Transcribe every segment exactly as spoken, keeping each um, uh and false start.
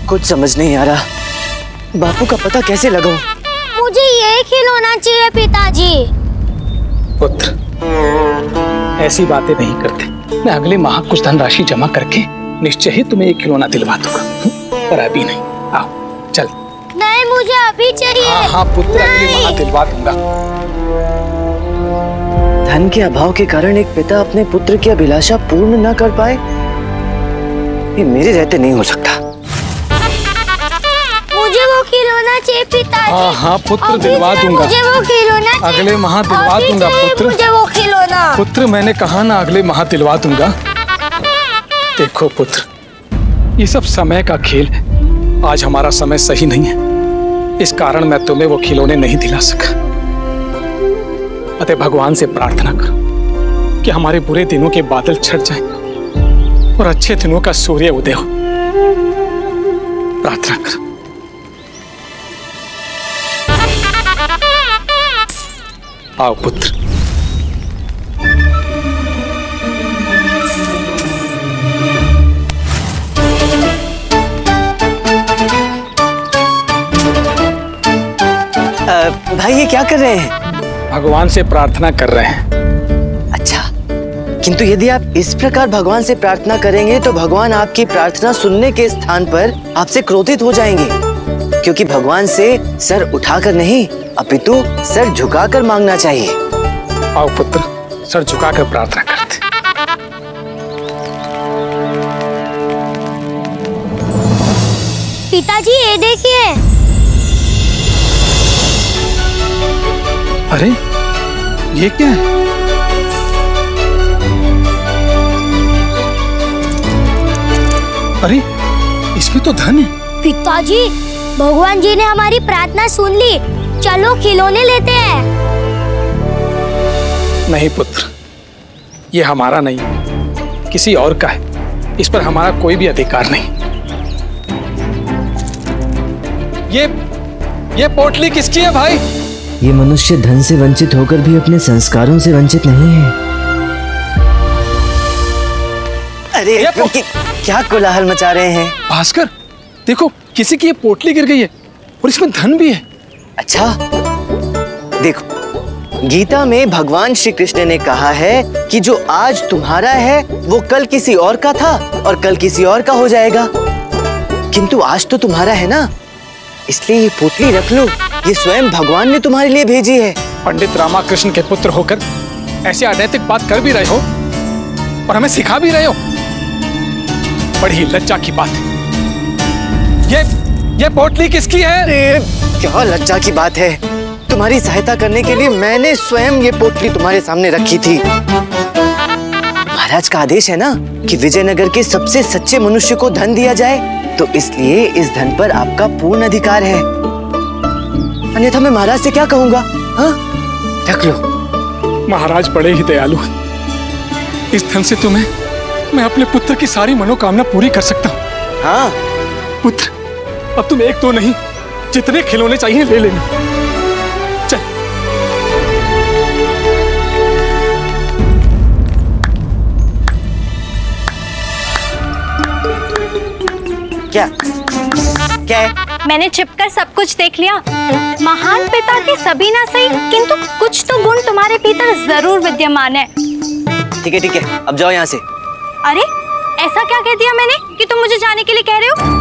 कुछ समझ नहीं आ रहा, बापू का पता कैसे लगाऊं? मुझे ये खिलौना चाहिए पिताजी। पुत्र, ऐसी बातें नहीं करते। मैं अगले माह कुछ धनराशि जमा करके निश्चय ही तुम्हें एक खिलौना दिलवा दूंगा, पर अभी नहीं। आओ चल। नहीं, मुझे अभी चाहिए। हाँ हाँ पुत्र, अगले माह दिलवा दूंगा। धन के अभाव के कारण एक पिता अपने पुत्र की अभिलाषा पूर्ण न कर पाए, ये मेरे रहते नहीं हो सकता। मुझे वो खिलौना चाहिए पिताजी। हाँ हाँ पुत्र, दिलवा दूंगा। मुझे वो खिलौना अगले माह दिलवा दूंगा पुत्र। मुझे वो खिलौना। पुत्र, मैंने कहा ना अगले माह दिलवा दूंगा। देखो पुत्र, ये सब समय का खेल है। आज हमारा समय सही नहीं है, इस कारण मैं तुम्हें वो खिलौने नहीं दिला सका। अतः भगवान से प्रार्थना करो कि हमारे बुरे दिनों के बादल छट जाएं और अच्छे दिनों का सूर्य उदय हो। प्रार्थना करो। आओ पुत्र। आ, भाई ये क्या कर रहे हैं? भगवान से प्रार्थना कर रहे हैं। अच्छा, किंतु यदि आप इस प्रकार भगवान से प्रार्थना करेंगे तो भगवान आपकी प्रार्थना सुनने के स्थान पर आपसे क्रोधित हो जाएंगे, क्योंकि भगवान से सर उठाकर नहीं अपितु सर झुकाकर मांगना चाहिए। आओ पुत्र, सर झुकाकर प्रार्थना करते। पिताजी ये देखिए। अरे ये क्या है? अरे इसमें तो धन है। पिताजी, भगवान जी ने हमारी प्रार्थना सुन ली। चलो खिलौने लेते हैं। नहीं पुत्र, ये हमारा नहीं, किसी और का है। इस पर हमारा कोई भी अधिकार नहीं। ये ये पोटली किसकी है भाई? ये मनुष्य धन से वंचित होकर भी अपने संस्कारों से वंचित नहीं है। अरे क्योंकि क्या कोलाहल मचा रहे हैं? भास्कर, देखो किसी की ये पोटली गिर गई है और इसमें धन भी है। अच्छा, देखो गीता में भगवान श्री कृष्ण ने कहा है कि जो आज तुम्हारा है वो कल किसी और का था और कल किसी और का हो जाएगा, किंतु आज तो तुम्हारा है ना, इसलिए ये पोटली रख लो। ये स्वयं भगवान ने तुम्हारे लिए भेजी है। पंडित रामा कृष्ण के पुत्र होकर ऐसे अनैतिक बात कर भी रहे हो और हमें सिखा भी रहे हो, बड़ी लज्जा की बात है। ये ये पोटली किसकी है? क्या लज्जा की बात है? तुम्हारी सहायता करने के लिए मैंने स्वयं ये पोटली तुम्हारे सामने रखी थी। महाराज का आदेश है ना कि विजयनगर के सबसे सच्चे मनुष्य को धन दिया जाए, तो इसलिए इस धन पर आपका पूर्ण अधिकार है। अन्यथा मैं महाराज से क्या कहूंगा? हाँ, रख लो। महाराज बड़े ही दयालु हैं। इस धन से तुम्हें मैं अपने पुत्र की सारी मनोकामना पूरी कर सकता हूँ। हाँ पुत्र, अब तुम एक तो नहीं, जितने खिलौने चाहिए ले लेना। चल। क्या क्या है? मैंने छिपकर सब कुछ देख लिया। महान पिता के सभी ना सही, किंतु कुछ तो गुण तुम्हारे भीतर जरूर विद्यमान है। ठीक है ठीक है, अब जाओ यहाँ से। अरे ऐसा क्या कह दिया मैंने कि तुम मुझे जाने के लिए कह रहे हो?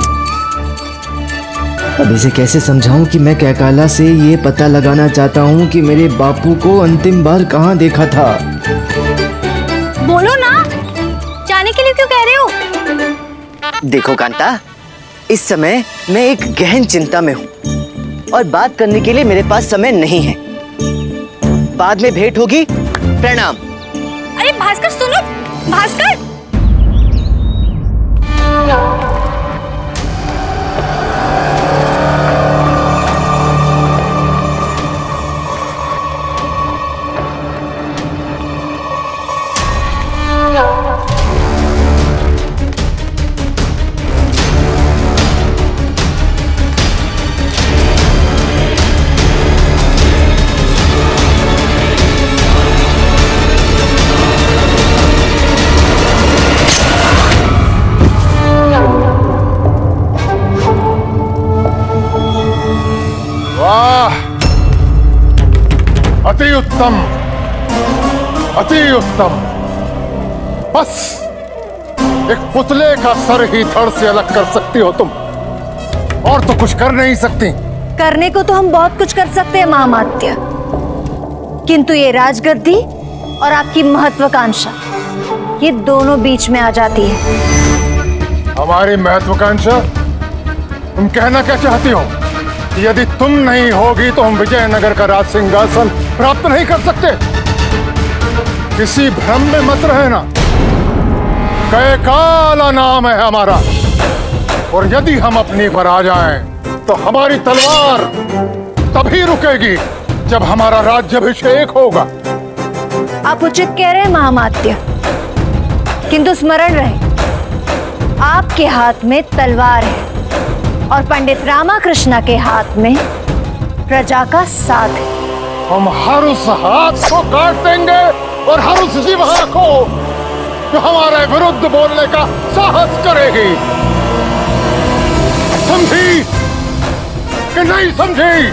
अब इसे कैसे समझाऊं कि मैं कैकाला से ये पता लगाना चाहता हूँ कि मेरे बापू को अंतिम बार कहाँ देखा था। बोलो ना, जाने के लिए क्यों कह रहे हो? देखो कांता, इस समय मैं एक गहन चिंता में हूँ और बात करने के लिए मेरे पास समय नहीं है। बाद में भेंट होगी। प्रणाम। अरे भास्कर सुनो, भास्कर। उत्तम, अति उत्तम। बस एक पुतले का सर ही धड़ से अलग कर सकती हो तुम, और तो कुछ कर नहीं सकती। करने को तो हम बहुत कुछ कर सकते हैं महामात्य, किंतु ये राजगद्दी और आपकी महत्वाकांक्षा, ये दोनों बीच में आ जाती है। हमारी महत्वाकांक्षा? तुम कहना क्या चाहती हो? यदि तुम नहीं होगी तो हम विजयनगर का राज सिंहासन प्राप्त नहीं कर सकते। किसी भ्रम में मत रहना। कैकाला नाम है हमारा, और यदि हम अपनी पर आ जाएं तो हमारी तलवार तभी रुकेगी जब हमारा राज्याभिषेक होगा। आप उचित कह रहे हैं महामात्य, किंतु स्मरण रहे आपके हाथ में तलवार है और पंडित रामा कृष्णा के हाथ में प्रजा का साथ है। हम हर उस हाथ को काट देंगे और हर उस जिह्वा को जो हमारे विरुद्ध बोलने का साहस करेगी। समझी कि नहीं समझी?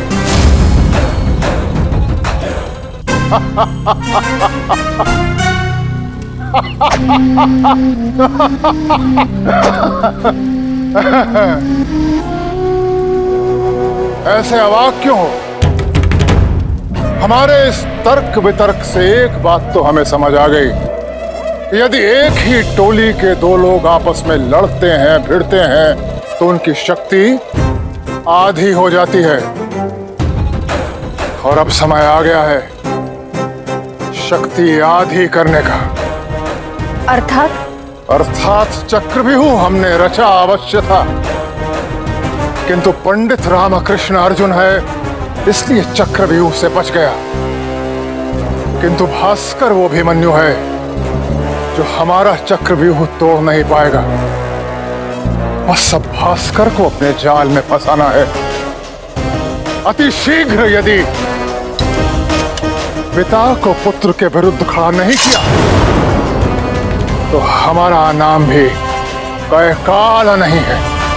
ऐसे अवाक क्यों हो? हमारे इस तर्क वितर्क से एक बात तो हमें समझ आ गई कि यदि एक ही टोली के दो लोग आपस में लड़ते हैं भिड़ते हैं तो उनकी शक्ति आधी हो जाती है। और अब समय आ गया है शक्ति आधी करने का। अर्थात? अर्थात चक्रव्यूह हमने रचा अवश्य था, किंतु पंडित रामकृष्ण अर्जुन है इसलिए चक्रव्यूह से बच गया। किंतु भास्कर वो अभिमन्यु है जो हमारा चक्रव्यूह तोड़ नहीं पाएगा। बस अब भास्कर को अपने जाल में फंसाना है। अति शीघ्र यदि पिता को पुत्र के विरुद्ध खड़ा नहीं किया तो हमारा नाम भी कैकाला नहीं है।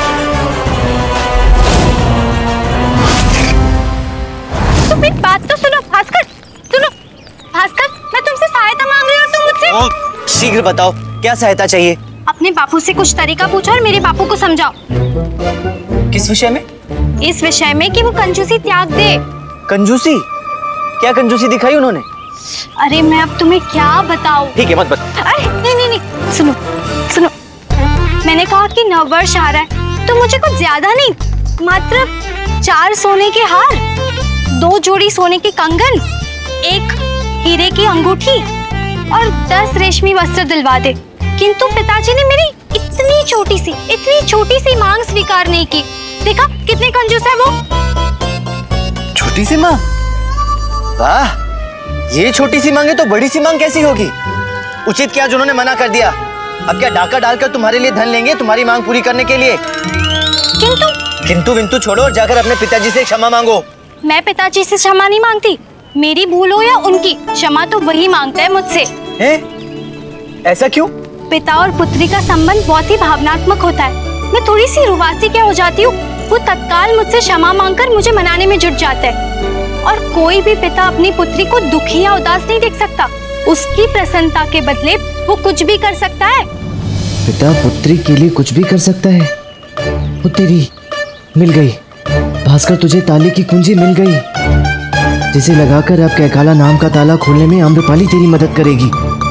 तुम एक बात तो सुनो भास्कर, सुनो भास्कर, मैं तुमसे सहायता मांग रही हूँ, तुम मुझसे। शीघ्र बताओ क्या सहायता चाहिए? अपने बापू से कुछ तरीका पूछो और मेरे बापू को समझाओ। किस विषय में? इस विषय में कि वो कंजूसी त्याग दे। कंजूसी? क्या कंजूसी दिखाई उन्होंने? अरे मैं अब तुम्हें क्या बताऊं? ठीक है मत बता। अरे नहीं नहीं नहीं, सुनो सुनो, मैंने कहा कि नववर्ष आ रहा है तो मुझे कुछ ज्यादा नहीं, मात्र चार सोने के हार, दो जोड़ी सोने के कंगन, एक हीरे की अंगूठी और दस रेशमी वस्त्र दिलवा दे। किंतु पिताजी ने मेरी इतनी छोटी सी इतनी छोटी सी मांग स्वीकार नहीं की। देखा कितने कंजूस है वो। छोटी सी मांग? वाह, ये छोटी सी मांगे तो बड़ी सी मांग कैसी होगी? उचित क्या जिन्होंने मना कर दिया? अब क्या डाका डालकर तुम्हारे लिए धन लेंगे तुम्हारी मांग पूरी करने के लिए? किंतु किंतु विंतु छोड़ो और जाकर अपने पिताजी से क्षमा मांगो। मैं पिताजी से क्षमा नहीं मांगती, मेरी भूल हो या उनकी, क्षमा तो वही मांगता है मुझसे। हैं? ऐसा क्यों? पिता और पुत्री का संबंध बहुत ही भावनात्मक होता है। मैं थोड़ी सी रुवासी क्या हो जाती हूँ, वो तत्काल मुझसे क्षमा मांगकर मुझे मनाने में जुट जाता है। और कोई भी पिता अपनी पुत्री को दुखी या उदास नहीं देख सकता। उसकी प्रसन्नता के बदले वो कुछ भी कर सकता है। पिता पुत्री के लिए कुछ भी कर सकता है? वो तेरी मिल गई भास्कर, तुझे ताले की कुंजी मिल गई जिसे लगाकर अब कैकाला नाम का ताला खोलने में आम्रपाली तेरी मदद करेगी।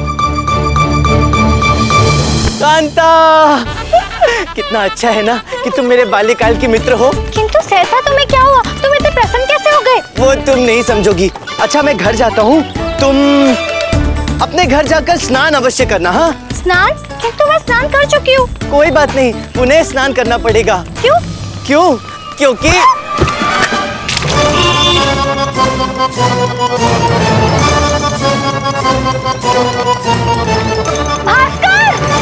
कांता, कितना अच्छा है ना कि तुम मेरे बाल्यकाल की मित्र हो। किंतु सहसा तुम्हें क्या हुआ? तुम इतने प्रसन्न कैसे हो गए? वो तुम नहीं समझोगी। अच्छा मैं घर जाता हूँ, तुम अपने घर जाकर स्नान अवश्य करना। हाँ स्नान? किंतु मैं स्नान कर चुकी हूँ। कोई बात नहीं, उन्हें स्नान करना पड़ेगा। क्यों? क्यों? क्योंकि भास्कर!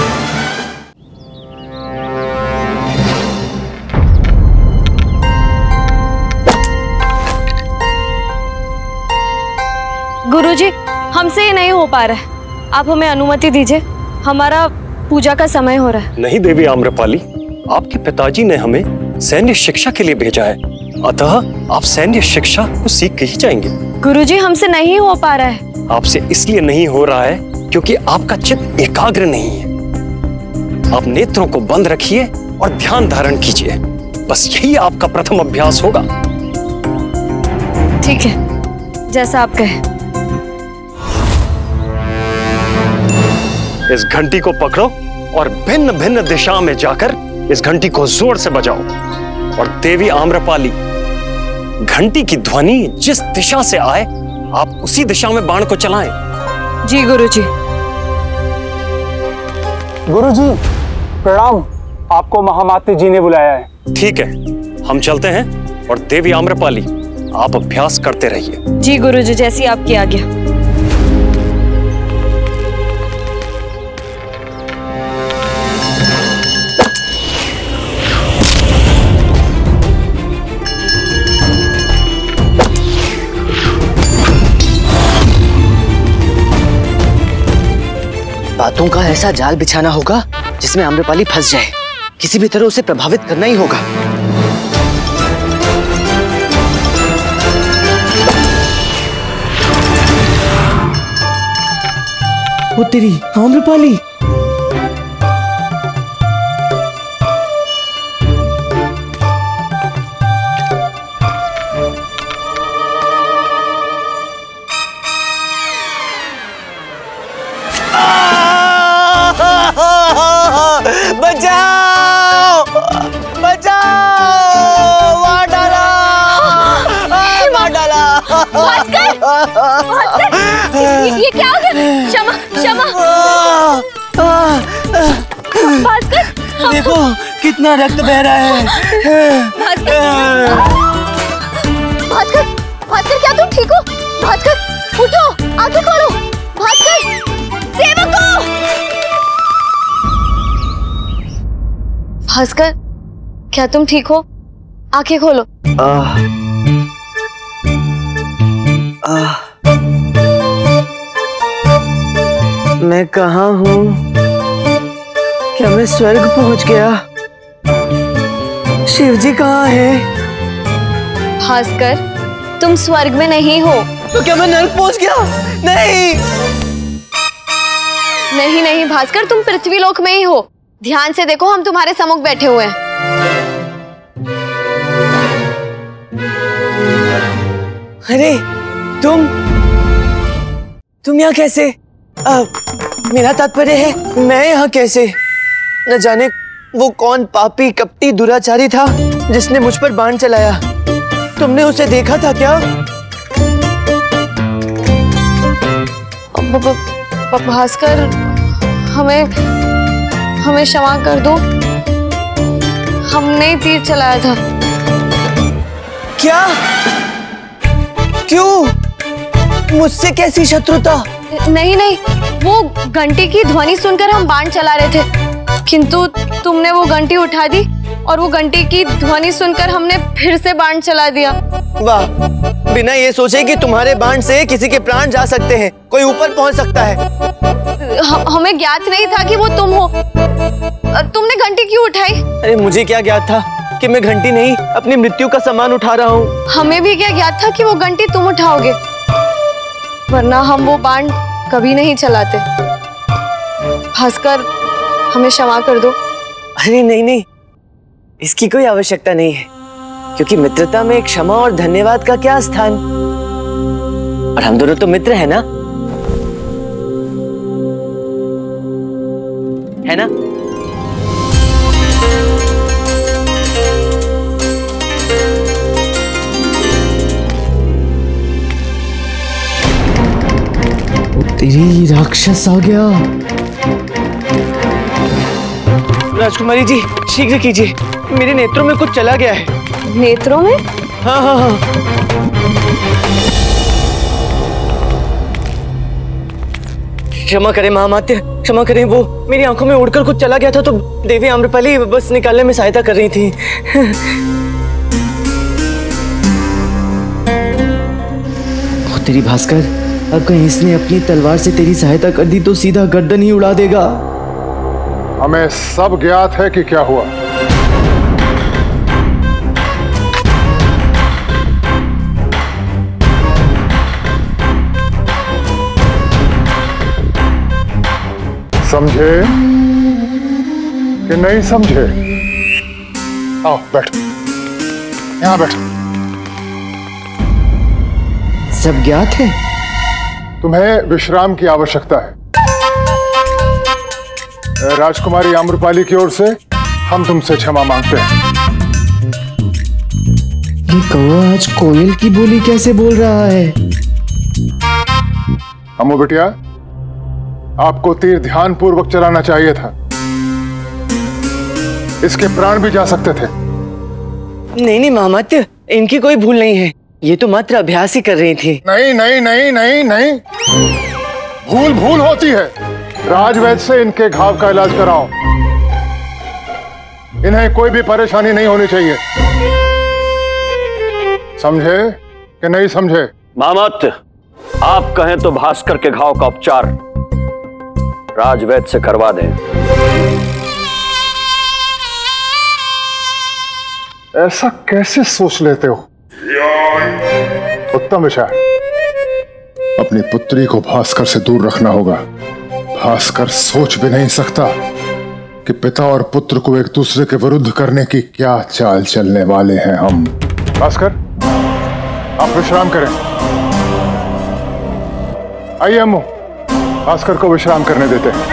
गुरुजी, हमसे ये नहीं हो पा रहा है, आप हमें अनुमति दीजिए, हमारा पूजा का समय हो रहा है। नहीं देवी आम्रपाली, आपके पिताजी ने हमें सैन्य शिक्षा के लिए भेजा है अतः आप सैन्य शिक्षा को सीख के ही जाएंगे। गुरुजी, हमसे नहीं हो पा रहा है। आपसे इसलिए नहीं हो रहा है क्योंकि आपका चित्त एकाग्र नहीं है। आप नेत्रों को बंद रखिए और ध्यान धारण कीजिए। बस यही आपका प्रथम अभ्यास होगा। ठीक है, जैसा आप कहें। इस घंटी को पकड़ो और भिन्न भिन्न दिशा में जाकर इस घंटी को जोर से बजाओ और देवी आम्रपाली, घंटी की ध्वनि जिस दिशा से आए आप उसी दिशा में बाण को चलाएं। जी गुरुजी। गुरुजी प्रणाम, आपको महामाते जी ने बुलाया है। ठीक है, हम चलते हैं और देवी आम्रपाली आप अभ्यास करते रहिए। जी गुरुजी, जैसी आपकी आज्ञा। बातों का ऐसा जाल बिछाना होगा जिसमें आम्रपाली फंस जाए। किसी भी तरह उसे प्रभावित करना ही होगा। वो तेरी आम्रपाली। बचाओ! बचाओ! मार डाला! मार डाला! भास्कर! भास्कर! ये, ये क्या हो गया? क्षमा, क्षमा! भास्कर! देखो कितना रक्त बह रहा है। भास्कर! भास्कर! भास्कर, क्या तुम ठीक हो? भास्कर, उठो, आंखें खोलो। भास्कर! सेवकों! भास्कर, क्या तुम ठीक हो? आंखें खोलो। आह, आह, मैं कहाँ हूँ? क्या मैं स्वर्ग पहुँच गया? शिव जी कहाँ है? भास्कर, तुम स्वर्ग में नहीं हो। तो क्या मैं नर्क पहुँच गया? नहीं नहीं नहीं भास्कर, तुम पृथ्वी लोक में ही हो। ध्यान से देखो, हम तुम्हारे सम्मुख बैठे हुए हैं। अरे तुम तुम यहाँ कैसे? आ, मेरा तात्पर्य है मैं यहाँ कैसे? न जाने वो कौन पापी कपटी दुराचारी था जिसने मुझ पर बाण चलाया। तुमने उसे देखा था क्या? ब, ब, ब, भास्कर, हमें हमें क्षमा कर दो। हमने ही तीर चलाया था। क्या? क्यों? मुझसे कैसी शत्रुता? नहीं नहीं, वो घंटी की ध्वनि सुनकर हम बाण चला रहे थे, किंतु तुमने वो घंटी उठा दी और वो घंटी की ध्वनि सुनकर हमने फिर से बाण चला दिया। वाह, बिना ये सोचे कि तुम्हारे बाण से किसी के प्राण जा सकते हैं, कोई ऊपर पहुंच सकता है। हम, हमें ज्ञात नहीं था कि वो तुम हो। तुमने घंटी क्यों उठाई? अरे मुझे क्या ज्ञात था कि मैं घंटी नहीं अपनी मृत्यु का सामान उठा रहा हूँ। हमें भी क्या ज्ञात था कि वो घंटी तुम उठाओगे, वरना हम वो बाण कभी नहीं चलाते। भास्कर, हमें क्षमा कर दो। अरे नहीं नहीं, इसकी कोई आवश्यकता नहीं है, क्योंकि मित्रता में क्षमा और धन्यवाद का क्या स्थान। और हम दोनों तो मित्र हैं ना, है ना? तेरी राक्षस आ गया। राजकुमारी जी, शीघ्र कीजिए, मेरे नेत्रों में कुछ चला गया है। नेत्रों में? हाँ हाँ हाँ। क्षमा करें महामात्य, क्षमा करें। वो मेरी आंखों में उड़कर कुछ चला गया था, तो देवी आम्रपाली बस निकालने में सहायता कर रही थी। ओ तेरी भास्कर, अब कहीं इसने अपनी तलवार से तेरी सहायता कर दी तो सीधा गर्दन ही उड़ा देगा। हमें सब ज्ञात है कि क्या हुआ। समझे कि नहीं समझे? आओ बैठो, यहां बैठो। सब ज्ञात है? तुम्हें विश्राम की आवश्यकता है। राजकुमारी आम्रपाली की ओर से हम तुमसे क्षमा मांगते हैं। ये कौवा आज कोयल की बोली कैसे बोल रहा है? अम्मू बिटिया, आपको तीर ध्यान पूर्वक चलाना चाहिए था। इसके प्राण भी जा सकते थे। नहीं नहीं महामात्य, इनकी कोई भूल नहीं है। ये तो मात्र अभ्यास ही कर रही थी। नहीं नहीं नहीं नहीं नहीं, भूल भूल होती है। राजवैद्य से इनके घाव का इलाज कराओ। इन्हें कोई भी परेशानी नहीं होनी चाहिए। समझे कि नहीं समझे? महामात्य, आप कहें तो भास्कर के घाव का उपचार राजवैद्य से करवा दें। ऐसा कैसे सोच लेते हो? उत्तम विचार। अपनी पुत्री को भास्कर से दूर रखना होगा। भास्कर सोच भी नहीं सकता कि पिता और पुत्र को एक दूसरे के विरुद्ध करने की क्या चाल चलने वाले हैं हम। भास्कर, आप विश्राम करें। आइए अम्मू, भास्कर को विश्राम करने देते हैं।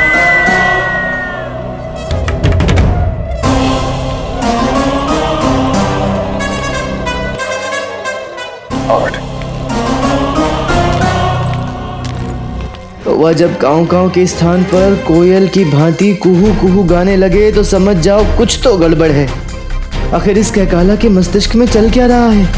वह जब काऊ काऊ के स्थान पर कोयल की भांति कुहू कुहू गाने लगे तो समझ जाओ कुछ तो गड़बड़ है। आखिर इस कहकाला के मस्तिष्क में चल क्या रहा है?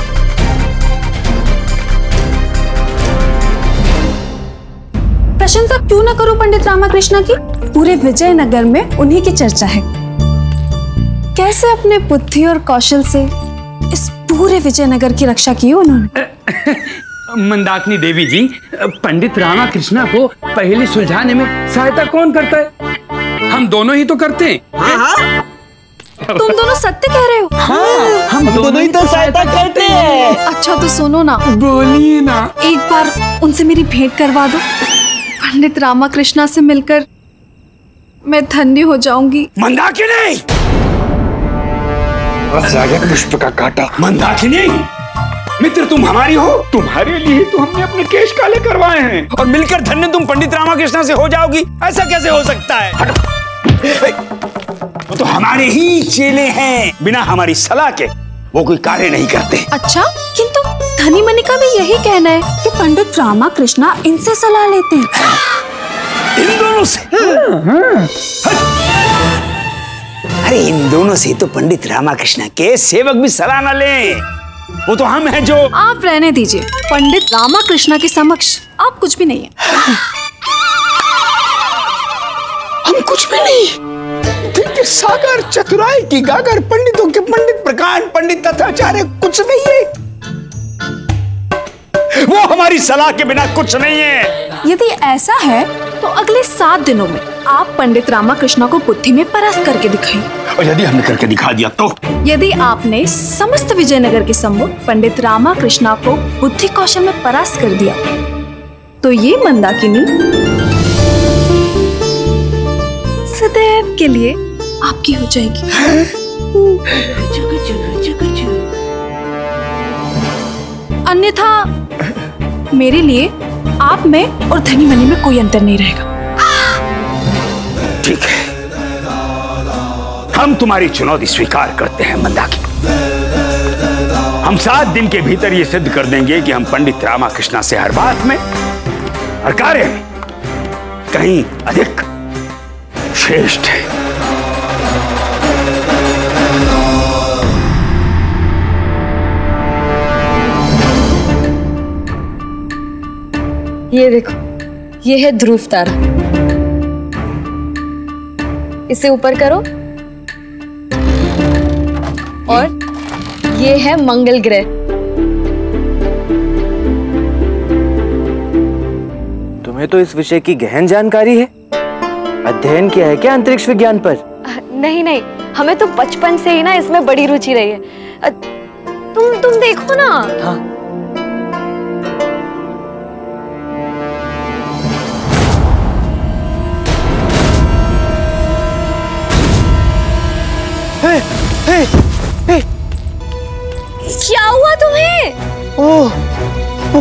प्रशंसा क्यों ना करो पंडित रामाकृष्ण की? पूरे विजयनगर में उन्हीं की चर्चा है। कैसे अपने बुद्धि और कौशल से इस पूरे विजयनगर की रक्षा की उन्होंने। मंदाकिनी देवी जी, पंडित रामाकृष्ण को पहले सुलझाने में सहायता कौन करता है? हम दोनों ही तो करते हैं। हाँ हाँ। तुम दोनों सत्य कह रहे हो? हाँ, हम, हम दोनों ही तो सहायता करते हैं। अच्छा तो सुनो ना, बोलिए ना। एक बार उनसे मेरी भेंट करवा दो। पंडित रामाकृष्ण से मिलकर मैं धन्य हो जाऊंगी। मंदाकिनी! पुष्प का कांटा। मंदाकिनी, मित्र तुम हमारी हो। तुम्हारे लिए तो हमने अपने केश काले करवाए हैं और मिलकर धन्य तुम पंडित रामाकृष्ण से हो जाओगी। ऐसा कैसे हो सकता है? वो तो हमारे ही चेले हैं। बिना हमारी सलाह के वो कोई कार्य नहीं करते। अच्छा, किंतु धनी मनी का भी यही कहना है कि पंडित रामाकृष्ण इनसे सलाह लेते हैं। इन दोनों से? अरे इन दोनों से तो पंडित रामाकृष्ण के सेवक भी सलाह न लें। वो तो हम हैं जो। आप रहने दीजिए। पंडित रामाकृष्ण के समक्ष आप कुछ भी नहीं है। हम कुछ भी नहीं। दिल के सागर, चतुराई की गागर, पंडितों के पंडित प्रकांड, पंडित तथाचार्य कुछ नहीं है। वो हमारी सलाह के बिना कुछ नहीं है। यदि ऐसा है तो अगले सात दिनों में आप पंडित रामाकृष्ण को बुद्धि में परास्त करके दिखाइए। और यदि हमने करके दिखा दिया तो? यदि आपने समस्त विजयनगर के सम्मुख पंडित रामाकृष्ण को बुद्धि कौशल में परास्त कर दिया तो ये मंदाकिनी सदैव के लिए आपकी हो जाएगी। अन्यथा मेरे लिए आप में और धनी मनी में कोई अंतर नहीं रहेगा। ठीक है, हम तुम्हारी चुनौती स्वीकार करते हैं मंदाकिनी। हम सात दिन के भीतर ये सिद्ध कर देंगे कि हम पंडित रामाकृष्ण से हर बात में, हर कार्य में कहीं अधिक श्रेष्ठ है। ये देखो, ये है ध्रुव तारा। इसे ऊपर करो। और ये है मंगल ग्रह। तुम्हें तो इस विषय की गहन जानकारी है। अध्ययन किया है क्या अंतरिक्ष विज्ञान पर? नहीं नहीं, हमें तो बचपन से ही ना इसमें बड़ी रुचि रही है। तुम तुम देखो ना। हाँ। तुम्हें? ओह, ओ,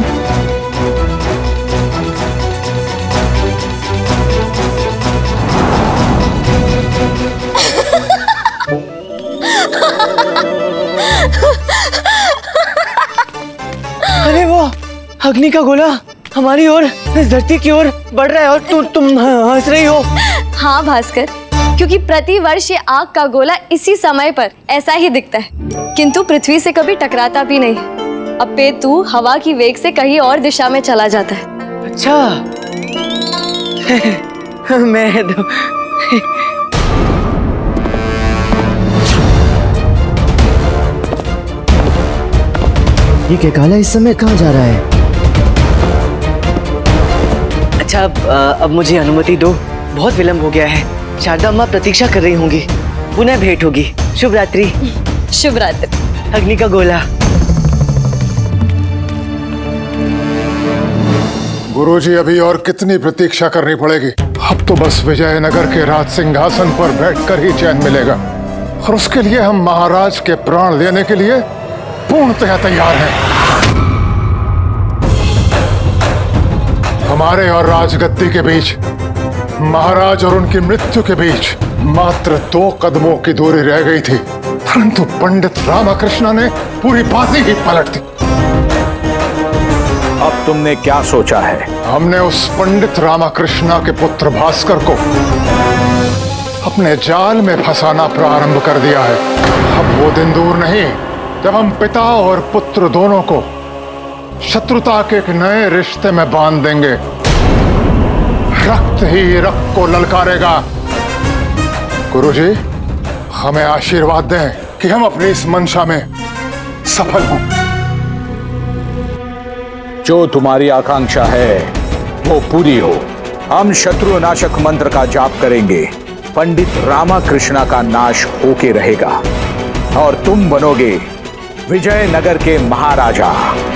अरे वो अग्नि का गोला हमारी ओर, इस धरती की ओर बढ़ रहा है और तु, तुम हंस रही हो। हाँ भास्कर, क्योंकि प्रति वर्ष ये आग का गोला इसी समय पर ऐसा ही दिखता है, किंतु पृथ्वी से कभी टकराता भी नहीं। अपितु हवा की वेग से कहीं और दिशा में चला जाता है। अच्छा मैं तो ये क्या काला इस समय कहाँ जा रहा है? अच्छा अब, अब मुझे अनुमति दो, बहुत विलंब हो गया है। शारदा अम्मा प्रतीक्षा कर रही होंगी, पुनः भेंट होगी। शुभ रात्रि। शुभ रात्रि। अग्नि का गोला। गुरुजी, अभी और कितनी प्रतीक्षा करनी पड़ेगी? अब तो बस विजयनगर के राज सिंहासन पर बैठकर ही चैन मिलेगा, और उसके लिए हम महाराज के प्राण लेने के लिए पूर्णतः तैयार हैं। हमारे और राजगद्दी के बीच, महाराज और उनकी मृत्यु के बीच मात्र दो कदमों की दूरी रह गई थी, परंतु पंडित रामकृष्ण ने पूरी बाजी ही पलट दी। अब तुमने क्या सोचा है? हमने उस पंडित रामकृष्ण के पुत्र भास्कर को अपने जाल में फंसाना प्रारंभ कर दिया है। अब वो दिन दूर नहीं जब हम पिता और पुत्र दोनों को शत्रुता के एक नए रिश्ते में बांध देंगे। रक्त ही रक्त को ललकारेगा। गुरुजी, हमें आशीर्वाद दें कि हम अपनी इस मंशा में सफल हों। जो तुम्हारी आकांक्षा है वो पूरी हो। हम शत्रु नाशक मंत्र का जाप करेंगे, पंडित रामकृष्ण का नाश होके रहेगा और तुम बनोगे विजयनगर के महाराजा।